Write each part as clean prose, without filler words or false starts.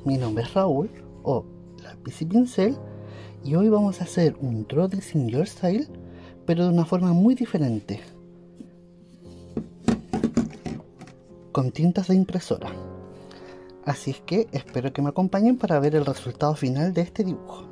mi nombre es Raúl, o Lápiz y Pincel, y hoy vamos a hacer un Draw This in Your Style, pero de una forma muy diferente, con tintas de impresora. Así es que espero que me acompañen para ver el resultado final de este dibujo.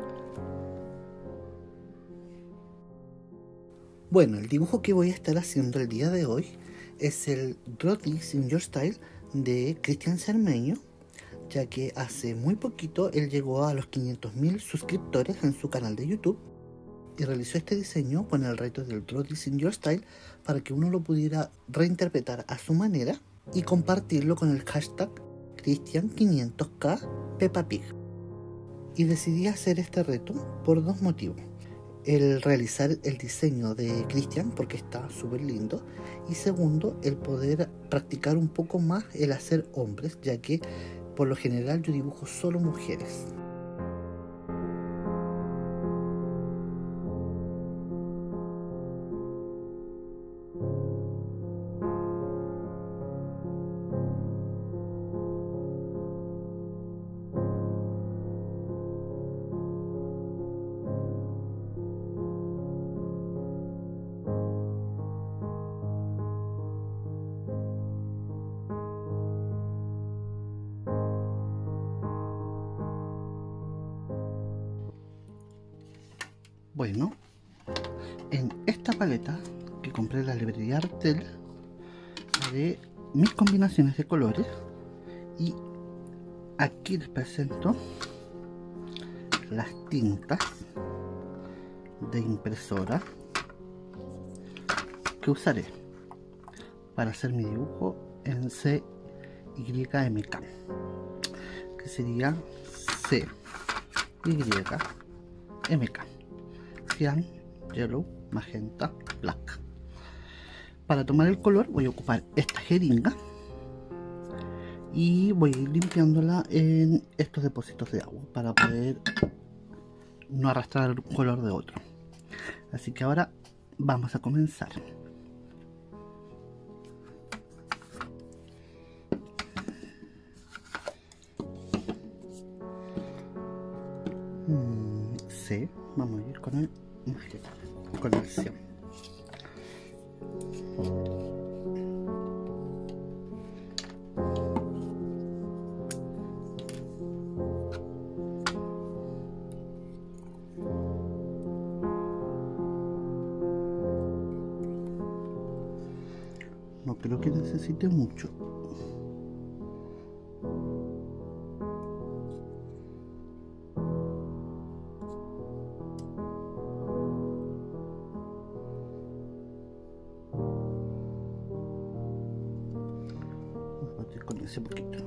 Bueno, el dibujo que voy a estar haciendo el día de hoy es el Draw This in Your Style de Cristian Cermeño, ya que hace muy poquito él llegó a los 500.000 suscriptores en su canal de YouTube y realizó este diseño con el reto del Draw This in Your Style para que uno lo pudiera reinterpretar a su manera y compartirlo con el hashtag Cristian500k Peppa Pig. Y decidí hacer este reto por dos motivos: el realizar el diseño de Cristian, porque está súper lindo, y segundo, el poder practicar un poco más el hacer hombres, ya que por lo general yo dibujo solo mujeres. Bueno, en esta paleta que compré en la librería Artel haré mis combinaciones de colores, y aquí les presento las tintas de impresora que usaré para hacer mi dibujo en CYMK, que sería CYMK: Cyan, Yellow, Magenta, Black. Para tomar el color voy a ocupar esta jeringa y voy a ir limpiándola en estos depósitos de agua para poder no arrastrar el color de otro. Así que ahora vamos a comenzar. C, vamos a ir con el magenta, con el cian. No creo que necesite mucho. Con ese poquito.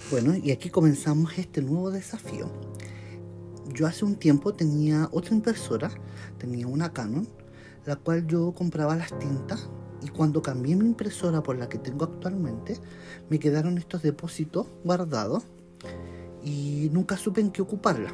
Bueno, y aquí comenzamos este nuevo desafío. Yo hace un tiempo tenía otra impresora, tenía una Canon, la cual yo compraba las tintas, y cuando cambié mi impresora por la que tengo actualmente, me quedaron estos depósitos guardados y nunca supe en qué ocuparla.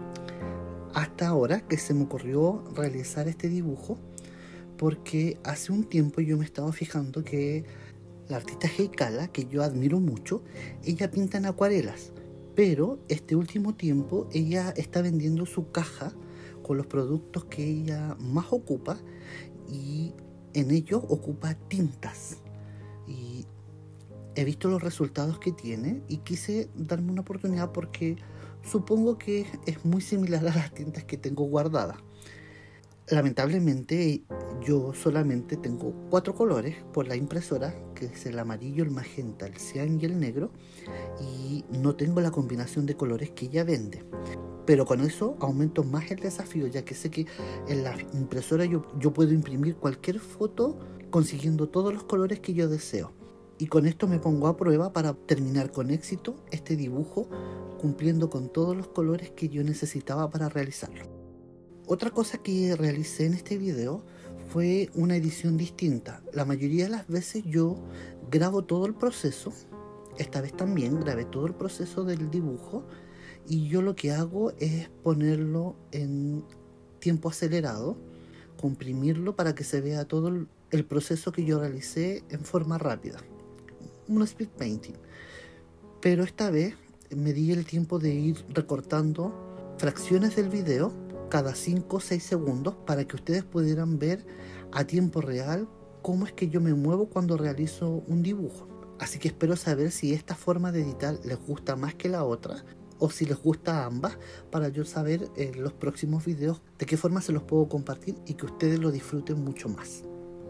Hasta ahora que se me ocurrió realizar este dibujo, porque hace un tiempo yo me estaba fijando que la artista Heikala, que yo admiro mucho, ella pinta en acuarelas, pero este último tiempo ella está vendiendo su caja con los productos que ella más ocupa, y en ellos ocupa tintas. Y he visto los resultados que tiene y quise darme una oportunidad porque supongo que es muy similar a las tintas que tengo guardadas. Lamentablemente yo solamente tengo 4 colores por la impresora, que es el amarillo, el magenta, el cian y el negro, y no tengo la combinación de colores que ella vende. Pero con eso aumento más el desafío, ya que sé que en la impresora yo puedo imprimir cualquier foto consiguiendo todos los colores que yo deseo. Y con esto me pongo a prueba para terminar con éxito este dibujo, cumpliendo con todos los colores que yo necesitaba para realizarlo. Otra cosa que realicé en este video fue una edición distinta. La mayoría de las veces yo grabo todo el proceso. Esta vez también grabé todo el proceso del dibujo, y yo lo que hago es ponerlo en tiempo acelerado, comprimirlo para que se vea todo el proceso que yo realicé en forma rápida. Un speed painting. Pero esta vez me di el tiempo de ir recortando fracciones del video cada 5 o 6 segundos para que ustedes pudieran ver a tiempo real cómo es que yo me muevo cuando realizo un dibujo. Así que espero saber si esta forma de editar les gusta más que la otra, o si les gusta ambas, para yo saber en los próximos videos de qué forma se los puedo compartir y que ustedes lo disfruten mucho más.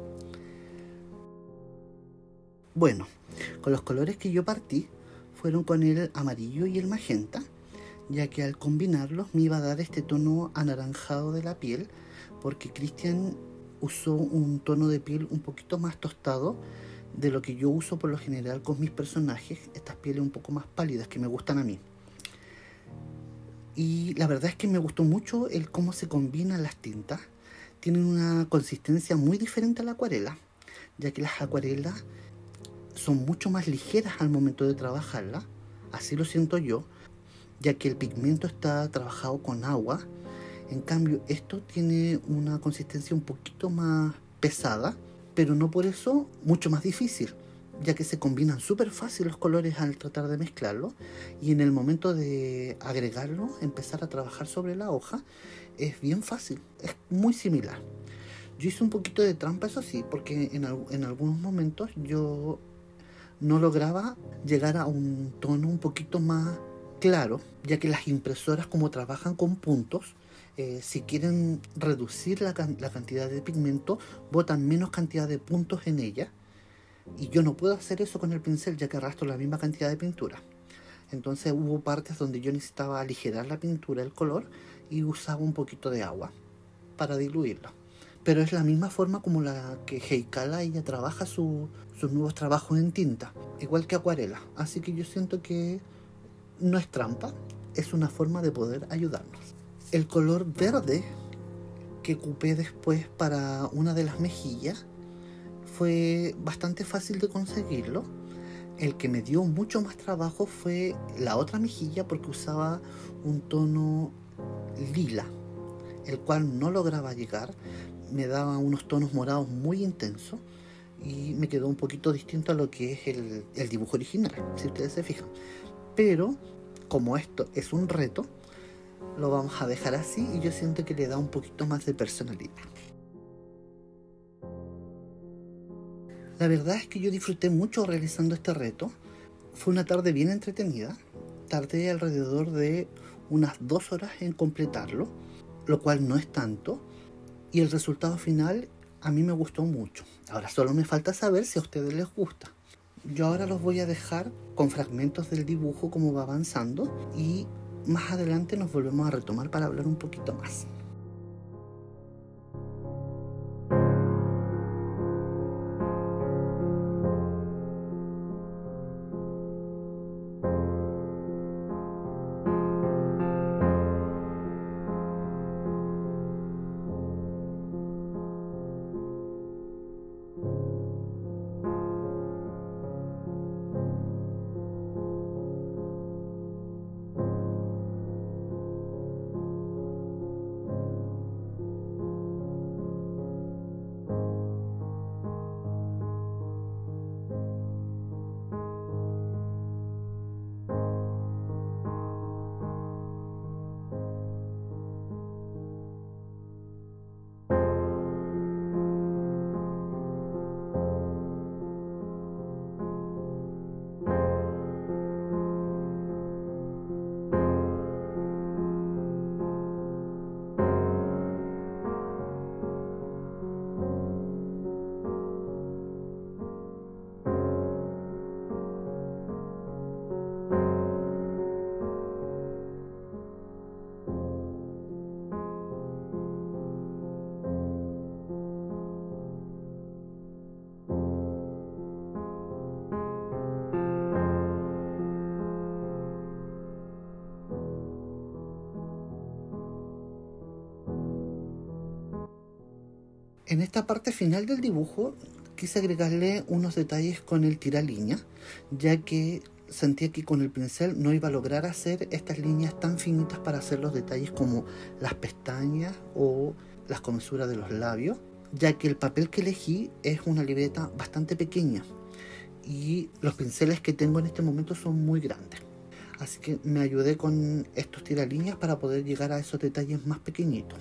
Bueno, con los colores que yo partí fueron con el amarillo y el magenta, ya que al combinarlos me iba a dar este tono anaranjado de la piel, porque Cristian usó un tono de piel un poquito más tostado de lo que yo uso por lo general con mis personajes, estas pieles un poco más pálidas que me gustan a mí. Y la verdad es que me gustó mucho el cómo se combinan las tintas. Tienen una consistencia muy diferente a la acuarela, ya que las acuarelas son mucho más ligeras al momento de trabajarlas, así lo siento yo, ya que el pigmento está trabajado con agua. En cambio esto tiene una consistencia un poquito más pesada, pero no por eso mucho más difícil, ya que se combinan súper fácil los colores al tratar de mezclarlo, y en el momento de agregarlo, empezar a trabajar sobre la hoja, es bien fácil, es muy similar. Yo hice un poquito de trampa, eso sí, porque en algunos momentos yo no lograba llegar a un tono un poquito más claro, ya que las impresoras, como trabajan con puntos, si quieren reducir la cantidad de pigmento, botan menos cantidad de puntos en ella, y yo no puedo hacer eso con el pincel, ya que arrastro la misma cantidad de pintura. Entonces hubo partes donde yo necesitaba aligerar la pintura, el color, y usaba un poquito de agua para diluirlo. Pero es la misma forma como la que Heikala ella trabaja sus nuevos trabajos en tinta, igual que acuarela. Así que yo siento que no es trampa, es una forma de poder ayudarnos. El color verde que ocupé después para una de las mejillas fue bastante fácil de conseguirlo. El que me dio mucho más trabajo fue la otra mejilla, porque usaba un tono lila, el cual no lograba llegar. Me daba unos tonos morados muy intensos y me quedó un poquito distinto a lo que es el dibujo original, si ustedes se fijan. Pero como esto es un reto, lo vamos a dejar así, y yo siento que le da un poquito más de personalidad. La verdad es que yo disfruté mucho realizando este reto. Fue una tarde bien entretenida. Tardé alrededor de unas 2 horas en completarlo, lo cual no es tanto, y el resultado final a mí me gustó mucho. Ahora solo me falta saber si a ustedes les gusta. Yo ahora los voy a dejar con fragmentos del dibujo como va avanzando, y más adelante nos volvemos a retomar para hablar un poquito más. En esta parte final del dibujo quise agregarle unos detalles con el tiralínea, ya que sentía que con el pincel no iba a lograr hacer estas líneas tan finitas para hacer los detalles como las pestañas o las comisuras de los labios, ya que el papel que elegí es una libreta bastante pequeña y los pinceles que tengo en este momento son muy grandes. Así que me ayudé con estos tiralíneas para poder llegar a esos detalles más pequeñitos.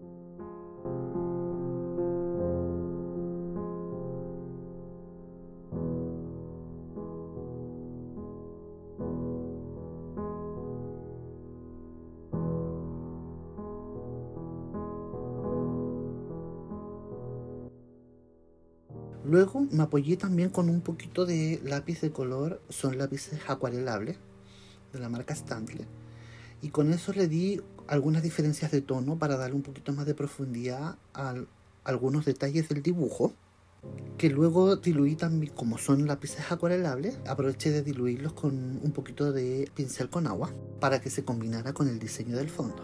Luego me apoyé también con un poquito de lápiz de color, son lápices acuarelables de la marca Stanley, y con eso le di algunas diferencias de tono para darle un poquito más de profundidad a algunos detalles del dibujo, que luego diluí también. Como son lápices acuarelables, aproveché de diluirlos con un poquito de pincel con agua para que se combinara con el diseño del fondo.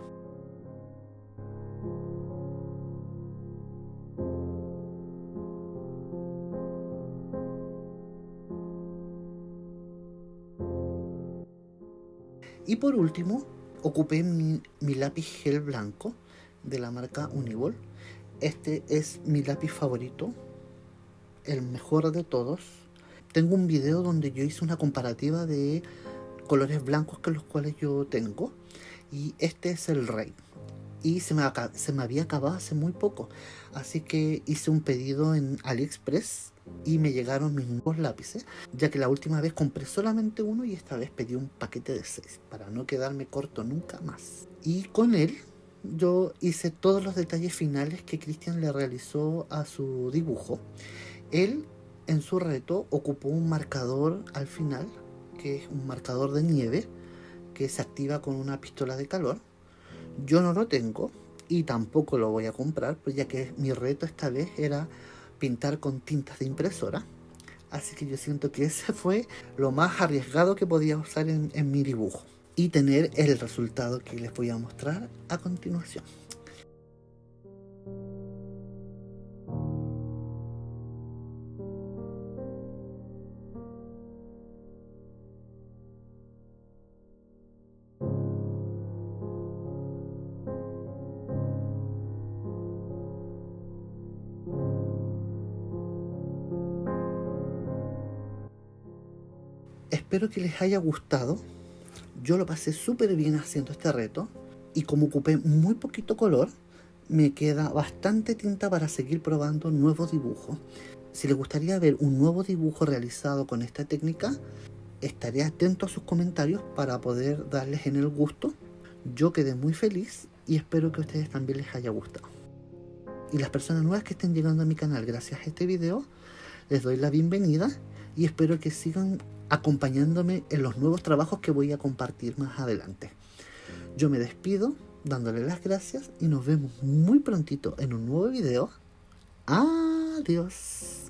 Y por último, ocupé mi lápiz gel blanco de la marca Uniball. Este es mi lápiz favorito, el mejor de todos. Tengo un video donde yo hice una comparativa de colores blancos que los cuales yo tengo, y este es el rey. Y se me había acabado hace muy poco, así que hice un pedido en AliExpress y me llegaron mis nuevos lápices, ya que la última vez compré solamente uno y esta vez pedí un paquete de 6 para no quedarme corto nunca más. Y con él yo hice todos los detalles finales que Cristian le realizó a su dibujo. Él en su reto ocupó un marcador al final, que es un marcador de nieve que se activa con una pistola de calor. Yo no lo tengo y tampoco lo voy a comprar, pues ya que mi reto esta vez era pintar con tintas de impresora. Así que yo siento que ese fue lo más arriesgado que podía usar en mi dibujo y tener el resultado que les voy a mostrar a continuación. Espero que les haya gustado. Yo lo pasé súper bien haciendo este reto y como ocupé muy poquito color, me queda bastante tinta para seguir probando nuevos dibujos. Si les gustaría ver un nuevo dibujo realizado con esta técnica, estaré atento a sus comentarios para poder darles en el gusto. Yo quedé muy feliz y espero que a ustedes también les haya gustado. Y las personas nuevas que estén llegando a mi canal gracias a este video, les doy la bienvenida y espero que sigan acompañándome en los nuevos trabajos que voy a compartir más adelante. Yo me despido dándole las gracias y nos vemos muy prontito en un nuevo video. Adiós.